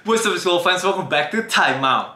What's up, school fans? Welcome back to Time Out.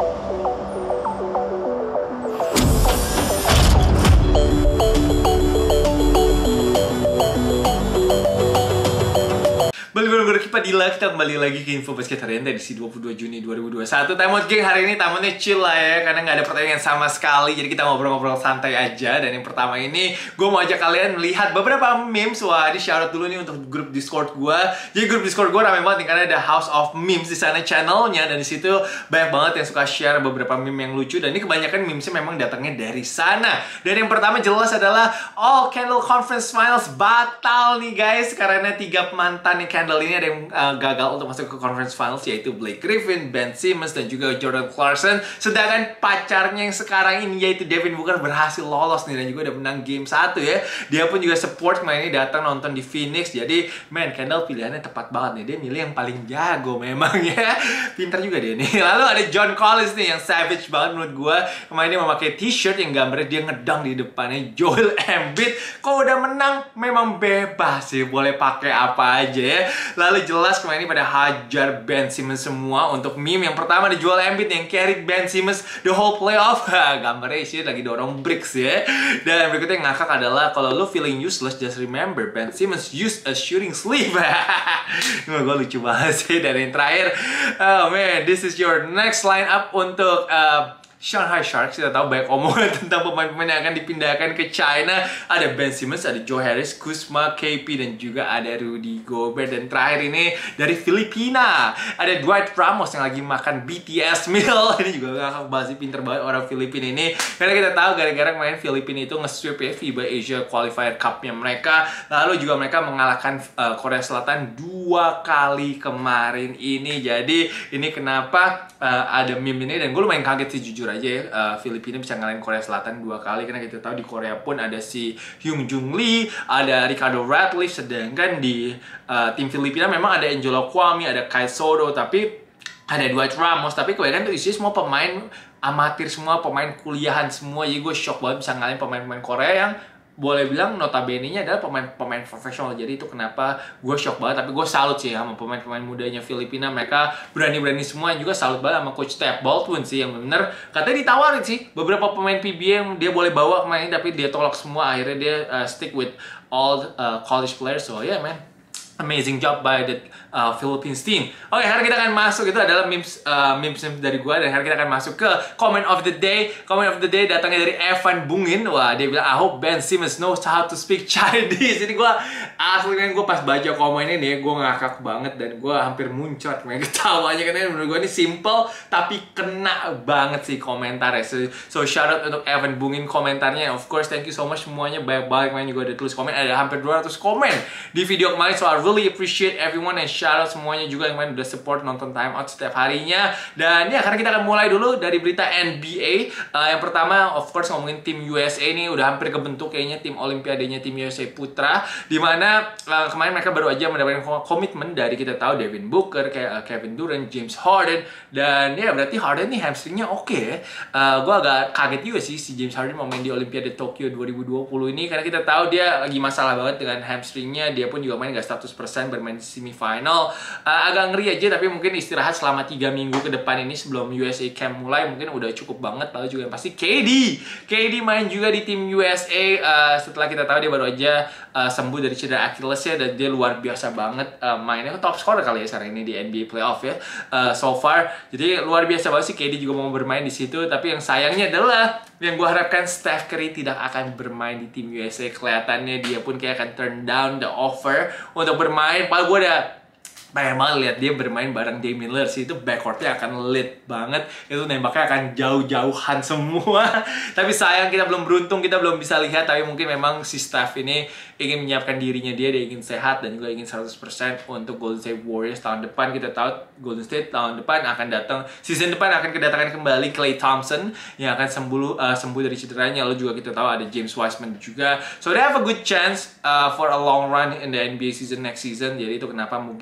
Balik Padilla, kita kembali lagi ke info basket harian edisi 22 Juni 2021. Time Out Gang, hari ini tamunya chill lah ya, karena nggak ada pertandingan sama sekali. Jadi kita ngobrol-ngobrol santai aja. Dan yang pertama ini, gue mau ajak kalian melihat beberapa memes. Wah, di shout out dulu nih untuk grup Discord gue. Jadi grup Discord gue ramai banget nih, karena ada House of Memes di sana channelnya. Dan di situ banyak banget yang suka share beberapa meme yang lucu. Dan ini kebanyakan memesnya memang datangnya dari sana. Dan yang pertama jelas adalah All Candle Conference Finals batal nih guys, karena 3 mantan Candle ini ada yang gagal untuk masuk ke Conference Finals, yaitu Blake Griffin, Ben Simmons, dan juga Jordan Clarkson. Sedangkan pacarnya yang sekarang ini, yaitu Devin Booker, berhasil lolos nih dan juga udah menang game 1 ya. Dia pun juga support kemarin ini, datang nonton di Phoenix. Jadi man, Kendall pilihannya tepat banget nih. Dia milih yang paling jago memang ya. Pintar juga dia nih. Lalu ada John Collins nih yang savage banget menurut gue. Kemarin dia memakai t-shirt yang gambarnya dia ngedang di depannya Joel Embiid. Kok udah menang memang bebas sih, boleh pakai apa aja ya. Lalu jelas kemarin ini pada hajar Ben Simmons semua untuk meme. Yang pertama ada Joel Embiid yang carry Ben Simmons the whole playoff. Gambarnya sih lagi dorong bricks ya. Dan berikutnya yang ngakak adalah, kalau lu feeling useless, just remember Ben Simmons used a shooting sleeve. Gue lucu banget sih. Dan yang terakhir, oh man, this is your next lineup untuk Shanghai Sharks. Kita tahu banyak omongan tentang pemain-pemain yang akan dipindahkan ke China. Ada Ben Simmons, ada Joe Harris, Kuzma, KP, dan juga ada Rudy Gobert. Dan terakhir ini dari Filipina, ada Dwight Ramos yang lagi makan BTS meal. Ini juga ngakak banget sih, pinter banget orang Filipina ini. Karena kita tahu gara-gara kemarin Filipina itu nge-sweep ya FIBA Asia Qualifier Cup-nya mereka. Lalu juga mereka mengalahkan Korea Selatan 2 kali kemarin ini. Jadi ini kenapa ada meme ini. Dan gue lumayan kaget sih jujur aja ya, Filipina bisa ngalahin Korea Selatan 2 kali, karena kita tahu di Korea pun ada si Hyung Jung Lee, ada Ricardo Radcliffe, sedangkan di tim Filipina memang ada Angelo Kwame, ada Kai Soto, tapi ada Dwight Ramos, tapi kebanyakan itu isinya semua pemain amatir semua, pemain kuliahan semua. Jadi gue shock banget bisa ngalahin pemain-pemain Korea yang boleh bilang notabene-nya adalah pemain-pemain profesional. Jadi itu kenapa gue shock banget. Tapi gue salut sih sama pemain-pemain mudanya Filipina. Mereka berani-berani semua. Yang juga salut banget sama Coach Steph Baldwin sih, yang bener katanya ditawarin sih beberapa pemain PBA yang dia boleh bawa kemarin, tapi dia tolak semua. Akhirnya dia stick with all college players. So yeah man, amazing job by the Philippines team. Oke, hari kita akan masuk, itu adalah memes dari gua. Dan hari kita akan masuk ke comment of the day. Comment of the day datangnya dari Evan Bungin. Wah, dia bilang, I hope Ben Simmons knows how to speak Chinese. Jadi gua asli kan, gua pas baca komen ini gua ngakak banget dan gua hampir muncrat main ketawanya, karena menurut gua ini simple tapi kena banget sih komentarnya. So shout out untuk Evan Bungin komentarnya. Of course, thank you so much semuanya. Banyak main juga ada tulis komen, ada hampir 200 komen di video kemarin. So I really appreciate everyone, and shout out semuanya juga yang main udah support nonton Time Out setiap harinya. Dan ya, karena kita akan mulai dulu dari berita NBA. Yang pertama of course ngomongin tim USA nih, udah hampir kebentuk kayaknya tim olimpiadenya tim USA Putra, dimana kemarin mereka baru aja mendapatkan komitmen dari, kita tahu, Devin Booker, kayak Kevin Durant, James Harden. Dan ya berarti Harden nih hamstringnya oke ya. Gue agak kaget juga sih si James Harden mau main di Olimpiade Tokyo 2020 ini, karena kita tahu dia lagi masalah banget dengan hamstringnya. Dia pun juga main gak 100%, bermain di semifinal. Agak ngeri aja, tapi mungkin istirahat selama 3 minggu ke depan ini sebelum USA Camp mulai mungkin udah cukup banget. Lalu juga yang pasti KD main juga di tim USA setelah kita tahu dia baru aja sembuh dari cedera Achillesnya, dan dia luar biasa banget mainnya, top scorer kali ya sekarang ini di NBA playoff ya so far. Jadi luar biasa banget sih KD juga mau bermain di situ. Tapi yang sayangnya adalah, yang gue harapkan Steph Curry tidak akan bermain di tim USA. Kelihatannya dia pun kayak akan turn down the offer untuk bermain. Padahal gue udah pengen banget lihat dia bermain bareng Damian Lillard sih. Itu backcourtnya akan lit banget. Itu nembaknya akan jauh-jauhan semua. Tapi sayang kita belum beruntung, kita belum bisa lihat. Tapi mungkin memang si Steph ini ingin menyiapkan dirinya, dia ingin sehat dan juga ingin 100% untuk Golden State Warriors tahun depan. Kita tahu Golden State tahun depan akan datang, season depan akan kedatangan kembali Klay Thompson yang akan sembuh dari cederanya. Lalu juga kita tahu ada James Wiseman juga. So they have a good chance for a long run in the NBA season next season. Jadi itu kenapa mungkin Steph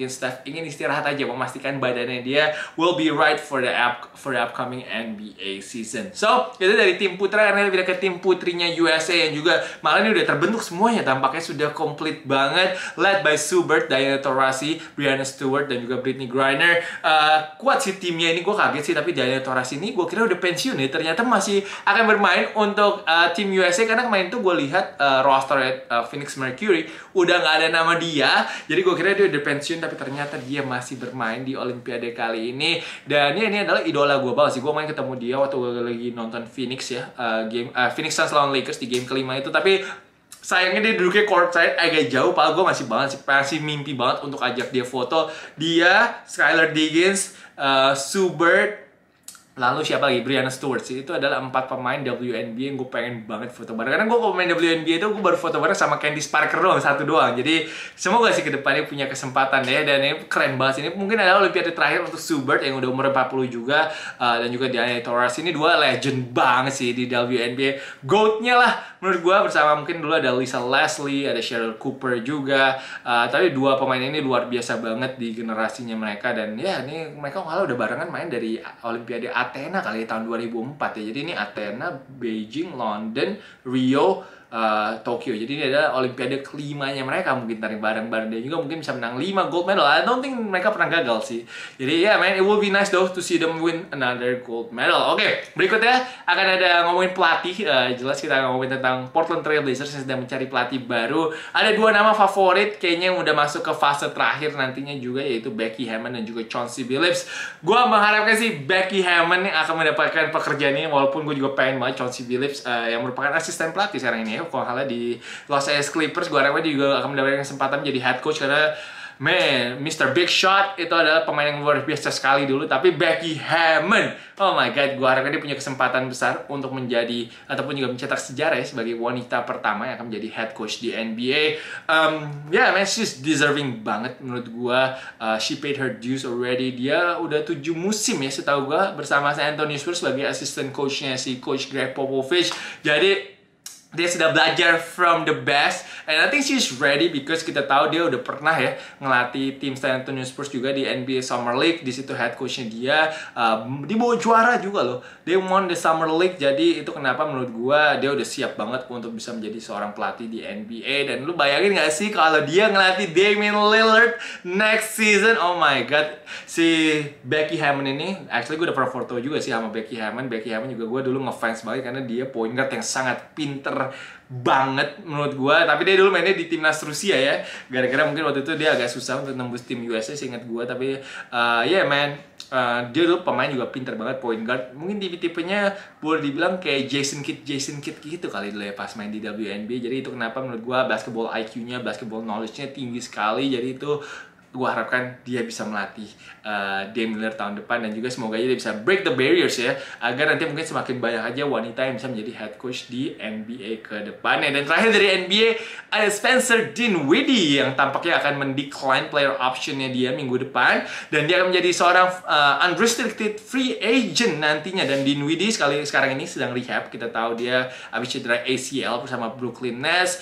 ingin istirahat aja, memastikan badannya dia will be right for the upcoming NBA season. So, itu dari tim putra. Karena kita ke tim putrinya USA yang juga malah ini udah terbentuk semuanya, tampaknya sudah komplit banget, led by Sue Bird, Diana Taurasi, Breanna Stewart, dan juga Brittney Griner. Kuat sih timnya ini, gue kaget sih, tapi Diana Taurasi ini gue kira udah pensiun ya, ternyata masih akan bermain untuk tim USA. Karena kemarin tuh gue lihat roster Phoenix Mercury udah nggak ada nama dia, jadi gue kira dia udah pensiun, tapi ternyata dia masih bermain di Olimpiade kali ini. Dan ya, ini adalah idola gue banget sih. Gue main ketemu dia waktu gue lagi nonton Phoenix ya, game Phoenix Suns lawan Lakers di game kelima itu, tapi sayangnya dia duduknya courtside agak jauh. Padahal gue masih mimpi banget untuk ajak dia foto. Dia, Skylar Diggins, Sue Bird, lalu siapa lagi? Breanna Stewart sih. Itu adalah 4 pemain WNBA yang gue pengen banget foto bareng. Karena gue kalau main WNBA itu gue baru foto bareng sama Candice Parker doang, satu doang. Jadi semoga sih kedepannya punya kesempatan ya. Dan ini keren banget. Ini mungkin adalah Olimpiade terakhir untuk Sue Bird yang udah umur 40 juga. Dan juga Diana Taurasi. Ini dua legend banget sih di WNBA. GOAT-nya lah menurut gue, bersama mungkin dulu ada Lisa Leslie, ada Cheryl Cooper juga. Tapi dua pemain ini luar biasa banget di generasinya mereka. Dan ya ini mereka malah udah barengan main dari Olimpiade Athena kali tahun 2004 ya. Jadi ini Athena, Beijing, London, Rio, Tokyo. Jadi ini adalah Olimpiade kelimanya mereka. Mungkin tarik bareng-bareng, dan juga mungkin bisa menang 5 gold medal. I don't think mereka pernah gagal sih. Jadi ya man, it will be nice though to see them win another gold medal. Oke, berikutnya akan ada ngomongin pelatih. Jelas kita akan ngomongin tentang Portland Trail Blazers yang sedang mencari pelatih baru. Ada 2 nama favorit kayaknya yang udah masuk ke fase terakhir nantinya juga, yaitu Becky Hammon dan juga Chauncey Billups. Gue mengharapkan sih Becky Hammon yang akan mendapatkan pekerjaan ini, walaupun gue juga pengen banget Chauncey Billups yang merupakan asisten pelatih sekarang ini ya. Kalau halnya di Los Angeles Clippers, gue harapnya dia juga akan mendapatkan kesempatan menjadi head coach. Karena man, Mr. Big Shot itu adalah pemain yang luar biasa sekali dulu. Tapi Becky Hammon, oh my god, gue harapnya dia punya kesempatan besar untuk menjadi, ataupun juga mencetak sejarah ya, sebagai wanita pertama yang akan menjadi head coach di NBA. Yeah man, she's deserving banget menurut gue. She paid her dues already. Dia udah 7 musim ya setahu gue bersama San Antonio Spurs sebagai assistant coachnya si Coach Greg Popovich. Jadi dia sudah belajar from the best, and I think she's ready because kita tahu dia udah pernah ya ngelatih tim San Antonio Spurs juga di NBA Summer League. Di situ head coachnya dia dibawa juara juga loh. Dia won the Summer League. Jadi itu kenapa menurut gua dia udah siap banget untuk bisa menjadi seorang pelatih di NBA. Dan lu bayangin gak sih kalau dia ngelatih Damian Lillard next season? Oh my god, si Becky Hammon ini, actually gue udah pernah foto juga sih sama Becky Hammon. Becky Hammon juga gue dulu ngefans banget karena dia point guard yang sangat pinter banget menurut gue. Tapi dia dulu mainnya di timnas Rusia ya, gara-gara mungkin waktu itu dia agak susah untuk nembus tim USA seingat gue. Tapi yeah man, dia dulu pemain juga pinter banget, point guard. Mungkin tipenya boleh dibilang kayak Jason Kidd gitu kali dulu ya pas main di WNBA. Jadi itu kenapa menurut gue basketball IQ-nya, basketball knowledge-nya tinggi sekali. Jadi itu gue harapkan dia bisa melatih Damian Lillard tahun depan, dan juga semoga dia bisa break the barriers ya, agar nanti mungkin semakin banyak aja wanita yang bisa menjadi head coach di NBA ke depannya. Dan terakhir dari NBA ada Spencer Dinwiddie yang tampaknya akan mendecline player optionnya dia minggu depan, dan dia akan menjadi seorang unrestricted free agent nantinya. Dan Dinwiddie sekarang ini sedang rehab. Kita tahu dia habis cedera ACL bersama Brooklyn Nets.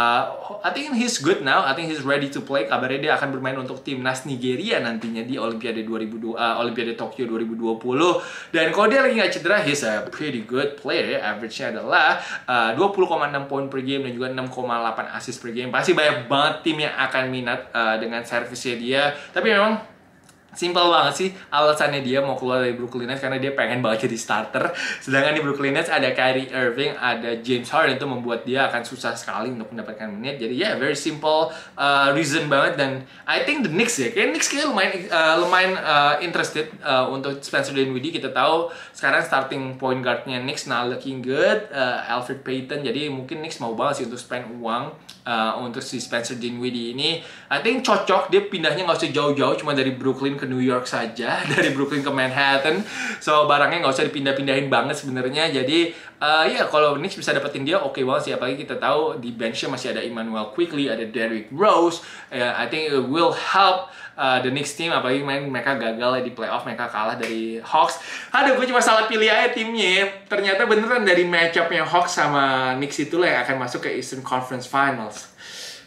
I think he's good now. I think he's ready to play. Kabarnya dia akan bermain untuk timnas Nigeria nantinya di Olimpiade Olimpiade Tokyo 2020. Dan kalau dia lagi nggak cedera, he's a pretty good player ya. Average-nya adalah 20,6 poin per game dan juga 6,8 assist per game. Pasti banyak banget tim yang akan minat dengan servisnya dia. Tapi memang simpel banget sih alasannya dia mau keluar dari Brooklyn Nets, karena dia pengen banget jadi starter. Sedangkan di Brooklyn Nets ada Kyrie Irving, ada James Harden, itu membuat dia akan susah sekali untuk mendapatkan menit. Jadi ya very simple reason banget. Dan I think the Knicks ya, kayak Knicks lumayan interested untuk Spencer Dinwiddie. Kita tahu sekarang starting point guardnya Knicks now looking good, Elfrid Payton. Jadi mungkin Knicks mau banget sih untuk spend uang untuk si Spencer Dinwiddie ini. I think cocok dia pindahnya nggak usah jauh-jauh, cuma dari Brooklyn ke New York saja, dari Brooklyn ke Manhattan. So barangnya nggak usah dipindah-pindahin banget sebenarnya. Jadi ya kalau Knicks bisa dapetin dia oke banget sih. Apalagi kita tahu di benchnya masih ada Emmanuel Quickley, ada Derrick Rose. I think it will help the Knicks team. Apalagi mereka gagal di playoff, mereka kalah dari Hawks. Aduh, gue cuma salah pilih aja timnya. Ternyata beneran dari match-up-nya Hawks sama Knicks itulah yang akan masuk ke Eastern Conference Finals.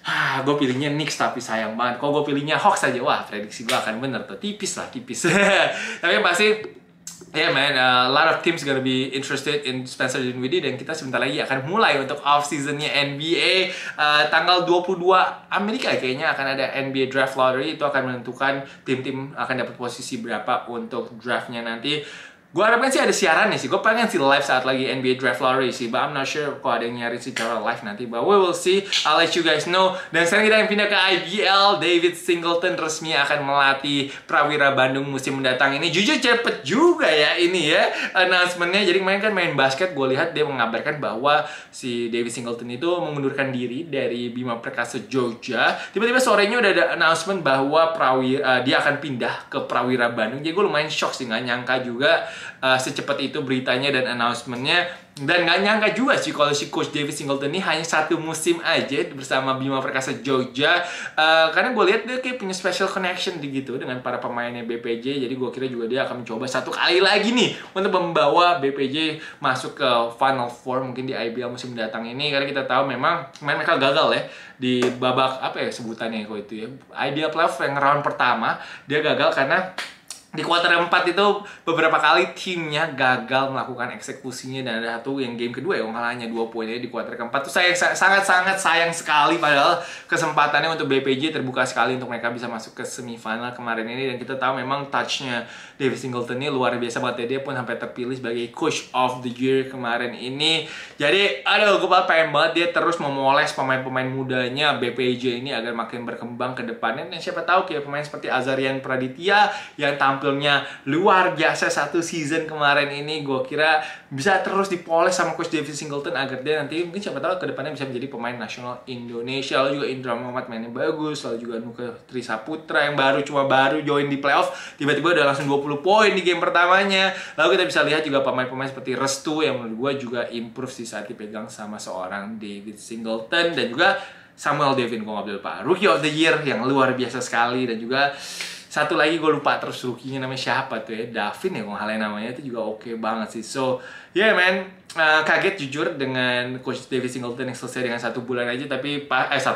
Gue pilihnya Knicks tapi sayang banget. Kalau gue pilihnya Hawks aja, wah prediksi gue akan bener tuh. Tipis lah, tipis. Tapi yang pasti, yeah man, a lot of teams gonna be interested in Spencer Dinwiddie. Dan kita sebentar lagi akan mulai untuk off-seasonnya NBA. Tanggal 22 Amerika kayaknya akan ada NBA Draft Lottery. Itu akan menentukan tim-tim akan dapat posisi berapa untuk draftnya nanti. Gue harapkan sih ada siarannya sih. Gue pengen sih live saat lagi NBA Draft Lottery sih. But I'm not sure kalau ada yang nyari secara live nanti. But we will see. I'll let you guys know. Dan sekarang kita yang pindah ke IBL. David Singleton resmi akan melatih Prawira Bandung musim mendatang ini. Jujur cepet juga ya ini ya announcementnya. Jadi kemarin kan main basket, gue lihat dia mengabarkan bahwa si David Singleton itu mengundurkan diri dari Bima Perkasa Jogja. Tiba-tiba sorenya udah ada announcement bahwa dia akan pindah ke Prawira Bandung. Jadi gue lumayan shock sih, nggak nyangka juga secepat itu beritanya dan announcementnya. Dan nggak nyangka juga sih kalau si Coach David Singleton ini hanya 1 musim aja bersama Bima Perkasa Jogja. Karena gue lihat dia kayak punya special connection gitu dengan para pemainnya BPJ. Jadi gue kira juga dia akan mencoba 1 kali lagi nih untuk membawa BPJ masuk ke Final Four mungkin di IBL musim mendatang ini. Karena kita tahu memang kemarin mereka gagal ya di babak apa ya sebutannya kalau itu ya, IBL playoff yang round pertama. Dia gagal karena di kuarter 4 itu beberapa kali timnya gagal melakukan eksekusinya. Dan ada satu yang game kedua ya, hanya 2 poin di kuarter keempat. Itu sangat-sangat sayang sekali, padahal kesempatannya untuk BPJ terbuka sekali untuk mereka bisa masuk ke semifinal kemarin ini. Dan kita tahu memang touchnya David Singleton ini luar biasa banget ya. Dia pun sampai terpilih sebagai Coach of the Year kemarin ini. Jadi aduh, gue pengen banget dia terus memoles pemain-pemain mudanya BPJ ini agar makin berkembang ke depannya. Dan siapa tahu kayak pemain seperti Azarian Praditya yang tampilnya luar biasa 1 season kemarin ini, gue kira bisa terus dipoles sama Coach David Singleton agar dia nanti mungkin siapa tahu kedepannya bisa menjadi pemain nasional Indonesia. Lalu juga Indra Muhammad mainnya bagus, lalu juga Nuka Trisaputra yang baru join di playoff tiba-tiba udah langsung 20 poin di game pertamanya. Lalu kita bisa lihat juga pemain-pemain seperti Restu yang menurut gue juga improve sih saat dipegang sama seorang David Singleton. Dan juga Samuel Devin, gue nggak lupa, Rookie of the Year yang luar biasa sekali. Dan juga satu lagi gue lupa terus rookie-nya namanya siapa tuh ya, Davin ya kalau halnya namanya, itu juga oke banget sih. So yeah man, kaget jujur dengan Coach David Singleton yang selesai dengan 1 bulan aja. Tapi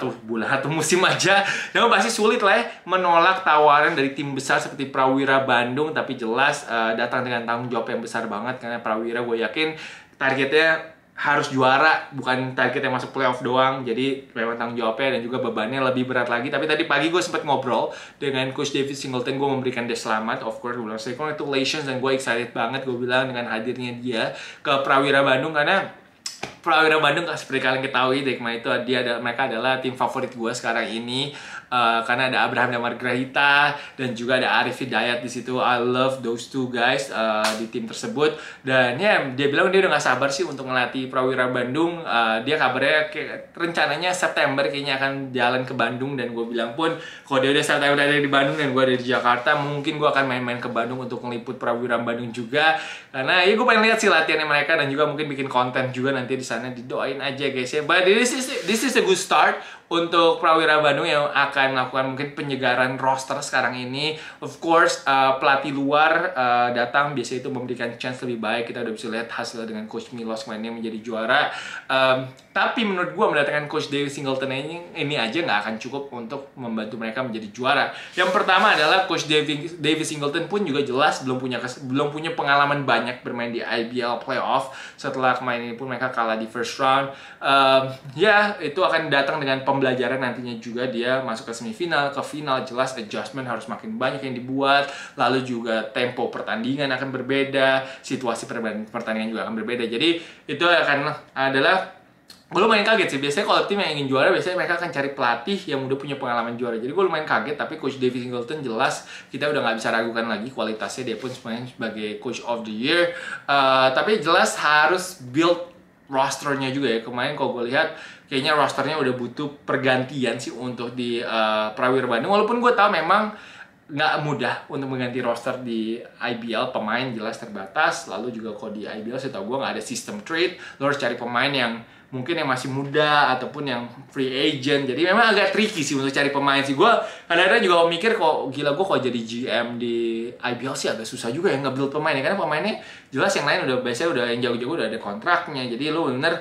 1 musim aja. Dan pasti sulit lah ya menolak tawaran dari tim besar seperti Prawira Bandung. Tapi jelas datang dengan tanggung jawab yang besar banget. Karena Prawira gue yakin targetnya harus juara, bukan target yang masuk playoff doang. Jadi memang tanggung jawabnya dan juga bebannya lebih berat lagi. Tapi tadi pagi gue sempat ngobrol dengan Coach David Singleton. Gue memberikan dia selamat, of course gue bilang congratulations, dan gue excited banget gue bilang dengan hadirnya dia ke Prawira Bandung. Karena Prawira Bandung seperti kalian ketahui dari kemarin itu mereka adalah tim favorit gue sekarang ini. Karena ada Abraham Damar Grahita dan juga ada Arif Hidayat di situ. I love those 2 guys di tim tersebut. Dan ya dia bilang dia udah gak sabar sih untuk ngelatih Prawira Bandung. Dia kabarnya rencananya September kayaknya akan jalan ke Bandung. Dan gue bilang pun kalau dia udah September ada di Bandung dan gue ada di Jakarta, mungkin gue akan main-main ke Bandung untuk ngeliput Prawira Bandung juga. Karena ya gue pengen lihat sih latihannya mereka dan juga mungkin bikin konten juga nanti di sana. Didoain aja guys ya. But this is a good start untuk Prawira Bandung yang akan melakukan mungkin penyegaran roster sekarang ini. Of course, pelatih luar datang biasanya itu memberikan chance lebih baik. Kita udah bisa lihat hasil dengan Coach Milos kemarin menjadi juara. Tapi menurut gue mendatangkan Coach David Singleton ini aja nggak akan cukup untuk membantu mereka menjadi juara. Yang pertama adalah Coach David Singleton pun juga jelas belum punya pengalaman banyak bermain di IBL playoff. Setelah kemarin ini pun mereka kalah di first round. Ya itu akan datang dengan pembelajaran nantinya juga. Dia masuk ke semifinal, ke final, jelas adjustment harus makin banyak yang dibuat. Lalu juga tempo pertandingan akan berbeda, situasi pertandingan juga akan berbeda. Jadi itu adalah gue lumayan kaget sih. Biasanya kalau tim yang ingin juara, biasanya mereka akan cari pelatih yang udah punya pengalaman juara. Jadi gue lumayan kaget, tapi Coach David Singleton jelas kita udah nggak bisa ragukan lagi kualitasnya. Dia pun sebenarnya sebagai Coach of the Year. Tapi jelas harus build rosternya juga ya. Kemarin kalau gue lihat kayaknya rosternya udah butuh pergantian sih untuk di Prawira Bandung. Walaupun gue tahu memang nggak mudah untuk mengganti roster di IBL, pemain jelas terbatas. Lalu juga kalau di IBL saya tahu gue nggak ada sistem trade, lo harus cari pemain yang mungkin yang masih muda ataupun yang free agent. Jadi memang agak tricky sih untuk cari pemain sih. Gue kadang-kadang juga mikir kok gila, gue kalau jadi GM di IBL sih agak susah juga ya nge-build pemain ya. Karena pemainnya jelas yang lain udah biasanya udah yang jago-jago udah ada kontraknya. Jadi lo bener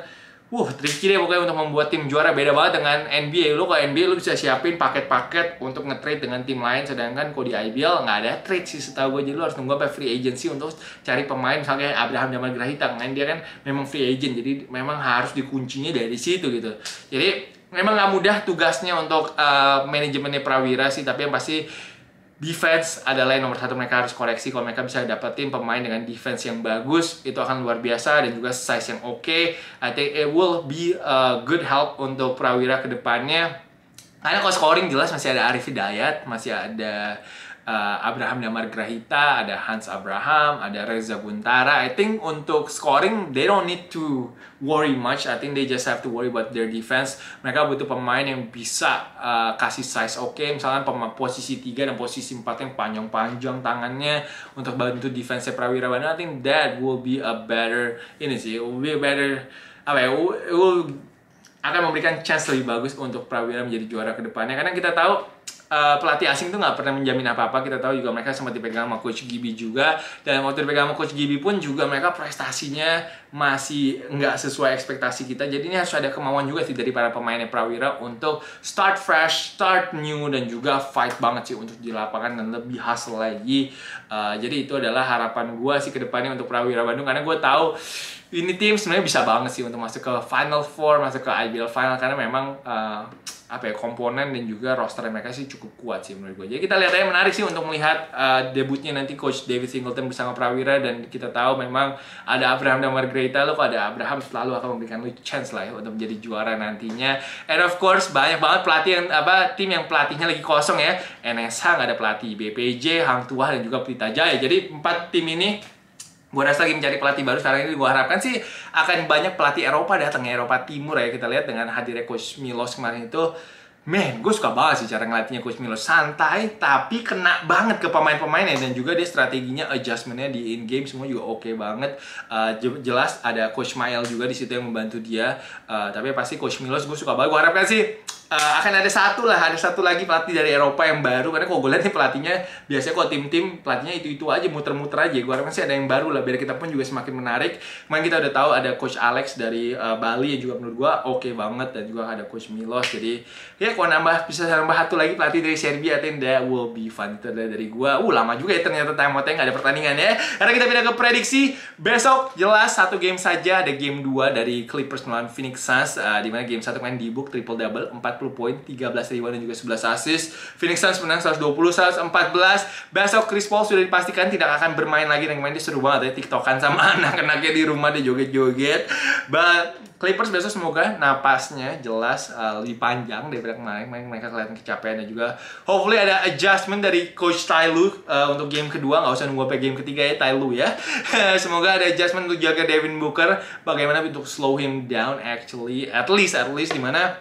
tricky deh pokoknya untuk membuat tim juara. Beda banget dengan NBA. Lo kalau NBA lo bisa siapin paket-paket untuk nge-trade dengan tim lain, sedangkan kalau di IBL nggak ada trade sih setahu gue. Jadi lo harus nunggu sampai free agency untuk cari pemain. Misalnya Abraham Damar Grahita, kan dia kan memang free agent, jadi memang harus dikuncinya dari situ gitu. Jadi memang nggak mudah tugasnya untuk manajemennya Prawira sih, tapi yang pasti defense adalah yang nomor satu. Mereka harus koreksi. Kalau mereka bisa dapetin pemain dengan defense yang bagus, itu akan luar biasa, dan juga size yang oke. I think it will be a good help untuk Prawira ke depannya. Karena kalau scoring jelas masih ada Arif Hidayat, masih ada Abraham Damar Grahita, ada Hans Abraham, ada Reza Guntara. I think untuk scoring they don't need to worry much. I think they just have to worry about their defense. Mereka butuh pemain yang bisa kasih size oke. Misalnya posisi 3 dan posisi 4 yang panjang-panjang tangannya untuk bantu defense Prawira Bandung. I think that will be a better, it will be a better, it will akan memberikan chance lebih bagus untuk Prawira menjadi juara ke depannya. Karena kita tahu pelatih asing itu nggak pernah menjamin apa-apa. Kita tahu juga mereka sempat dipegang sama Coach Gibi juga, dan waktu dipegang sama Coach Gibi pun juga mereka prestasinya masih nggak sesuai ekspektasi kita. Jadi ini harus ada kemauan juga sih dari para pemainnya Prawira untuk start fresh, start new, dan juga fight banget sih untuk di lapangan dan lebih hustle lagi. Jadi itu adalah harapan gue sih ke depannya untuk Prawira Bandung, karena gue tahu ini tim sebenarnya bisa banget sih untuk masuk ke Final Four, masuk ke IBL Final, karena memang komponen dan juga roster mereka sih cukup kuat sih menurut gue. Jadi kita lihat aja, menarik sih untuk melihat debutnya nanti Coach David Singleton bersama Prawira, dan kita tahu memang ada Abraham Damar Grahita. Lo kalau ada Abraham selalu akan memberikan lo chance lah ya untuk menjadi juara nantinya. And of course banyak banget pelatih yang tim yang pelatihnya lagi kosong ya. NSH nggak ada pelatih, BPJ, Hang Tuah, dan juga Pelita Jaya. Jadi 4 tim ini gue rasa lagi mencari pelatih baru. Sekarang ini gue harapkan sih akan banyak pelatih Eropa datang ya, Eropa Timur ya. Kita lihat dengan hadirnya Coach Milos kemarin itu, gue suka banget sih cara ngelatihnya Coach Milos. Santai tapi kena banget ke pemain-pemainnya, dan juga dia strateginya, adjustmentnya di in game semua juga oke banget. Jelas ada Coach Mael juga di situ yang membantu dia. Tapi pasti Coach Milos gue suka banget. Gue harapkan sih akan ada satu lagi pelatih dari Eropa yang baru, karena kalau gue lihat nih pelatihnya biasanya kalau tim-tim pelatihnya itu aja, muter-muter aja. Gue harapkan sih ada yang baru lah biar kita pun juga semakin menarik. Kemarin kita udah tahu ada Coach Alex dari Bali yang juga menurut gue oke banget, dan juga ada Coach Milos. Jadi ya kalau bisa nambah satu lagi pelatih dari Serbia, I think that will be fun. Itu dari gue. Lama juga ya ternyata timeout-nya nggak ada pertandingan ya. Karena kita pindah ke prediksi besok. Jelas satu game saja, ada game 2 dari Clippers melawan Phoenix Suns, dimana game 1 main di book triple double, 40 poin, 13 rebound, dan juga 11 assist. Phoenix Suns menang 120-114. Besok Chris Paul sudah dipastikan tidak akan bermain lagi, dan kemarin dia seru banget ya tiktokan sama anak-anaknya di rumah, dia joget-joget. But Clippers besok semoga napasnya jelas lebih panjang daripada kemarin. Mereka kelihatan kecapean, dan juga hopefully ada adjustment dari Coach Ty Lue untuk game kedua. Nggak usah nunggu sampai game ketiga ya, Ty Lue ya. Semoga ada adjustment untuk jaga Devin Booker, bagaimana untuk slow him down actually, at least dimana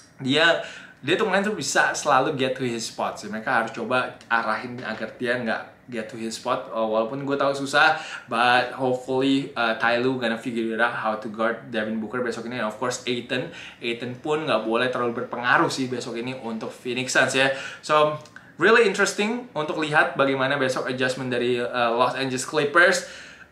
dia tuh kemarin tuh bisa selalu get to his spot sih. Mereka harus coba arahin agar dia nggak get to his spot, walaupun gue tahu susah, but hopefully Ty Lue gonna figure it out how to guard Devin Booker besok ini. And of course Ayton pun nggak boleh terlalu berpengaruh sih besok ini untuk Phoenix Suns ya. So really interesting untuk lihat bagaimana besok adjustment dari Los Angeles Clippers.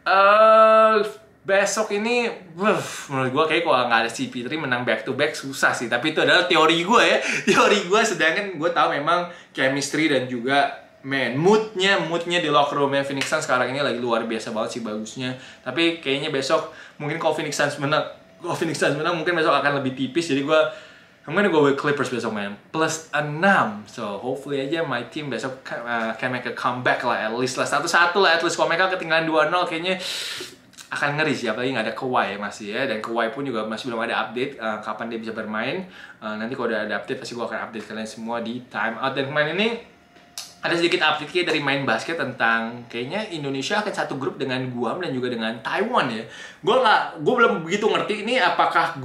Besok ini, menurut gue kayak kalau nggak ada CP3 menang back to back susah sih. Tapi itu adalah teori gue ya, sedangkan gue tahu memang chemistry dan juga moodnya di locker roomnya Phoenix Suns sekarang ini lagi luar biasa banget sih bagusnya. Tapi kayaknya besok mungkin kalau Phoenix Suns menang mungkin besok akan lebih tipis. Jadi I'm gonna go with Clippers besok man, plus 6. So hopefully aja my team besok can make a comeback lah, at least lah, 1-1 lah at least. Kalau mereka ketinggalan 2-0 kayaknya akan ngeri sih, apalagi nggak ada Kawhi ya masih ya. Dan Kawhi pun juga masih belum ada update kapan dia bisa bermain. Nanti kalau udah ada update pasti gue akan update kalian semua di time out. Dan kemarin ini ada sedikit update kayak dari main basket tentang kayaknya Indonesia akan satu grup dengan Guam dan juga dengan Taiwan ya. Gue belum begitu ngerti ini apakah grup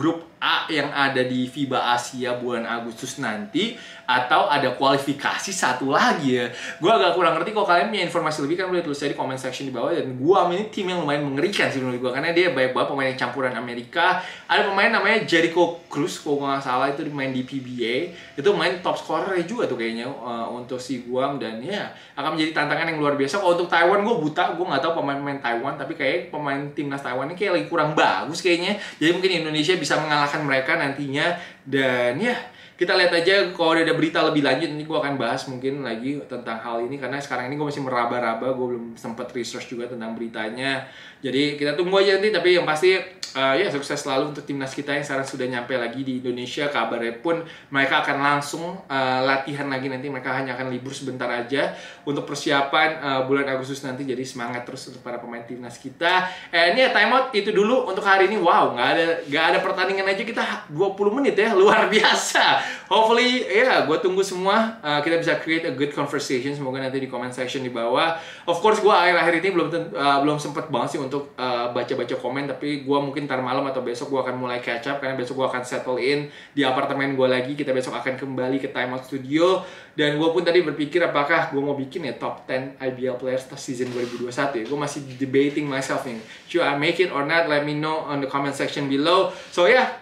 A yang ada di FIBA Asia bulan Agustus nanti, atau ada kualifikasi satu lagi ya. Gue agak kurang ngerti. Kalau kalian punya informasi lebih kan boleh tulis di comment section di bawah. Dan gue ini tim yang lumayan mengerikan sih menurut gue, karena dia banyak banget pemain yang campuran Amerika. Ada pemain namanya Jericho Cruz, kalau nggak salah itu main di PBA. Itu main top scorer juga tuh kayaknya untuk si Guam. Dan ya akan menjadi tantangan yang luar biasa. Kalau untuk Taiwan gue buta, gue nggak tahu pemain-pemain Taiwan, tapi kayak pemain timnas Taiwan ini kayak lagi kurang bagus kayaknya. Jadi mungkin Indonesia bisa mengalahkan mereka nantinya. Dan ya kita lihat aja kalau ada berita lebih lanjut, nanti gue akan bahas mungkin lagi tentang hal ini, karena sekarang ini gue masih meraba-raba, gue belum sempat research juga tentang beritanya. Jadi kita tunggu aja nanti, tapi yang pasti ya sukses selalu untuk timnas kita yang sekarang sudah nyampe lagi di Indonesia. Kabarnya pun mereka akan langsung latihan lagi nanti, mereka hanya akan libur sebentar aja untuk persiapan bulan Agustus nanti. Jadi semangat terus untuk para pemain timnas kita. Ini ya timeout itu dulu untuk hari ini. Wow, nggak ada pertandingan aja kita 20 menit ya, luar biasa. Hopefully ya gue tunggu semua kita bisa create a good conversation. Semoga nanti di comment section di bawah. Of course gue akhir-akhir ini belum sempet banget sih untuk baca-baca komen, tapi gue mungkin ntar malam atau besok gue akan mulai catch up, karena besok gue akan settle in di apartemen gue lagi. Kita besok akan kembali ke Timeout Studio. Dan gue pun tadi berpikir apakah gue mau bikin ya top 10 IBL players season 2021 ya. Gue masih debating myself nih, should I make it or not? Let me know on the comment section below. So yeah,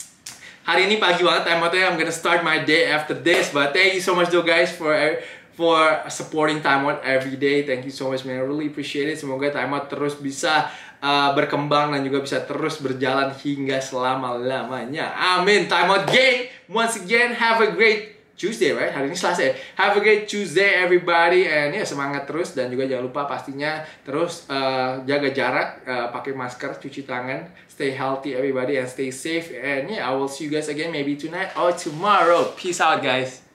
hari ini pagi banget timeoutnya. I'm gonna start my day after this. But thank you so much though guys for supporting Timeout every day. Thank you so much man, I really appreciate it. Semoga Timeout terus bisa berkembang dan juga bisa terus berjalan hingga selama-lamanya. Amin. Timeout gang, once again have a great Tuesday, right? Hari ini Selasa ya. Have a great Tuesday everybody, and ya semangat terus. Dan juga jangan lupa pastinya terus jaga jarak, pakai masker, cuci tangan, stay healthy everybody, and stay safe. And yeah, I will see you guys again maybe tonight or tomorrow. Peace out guys.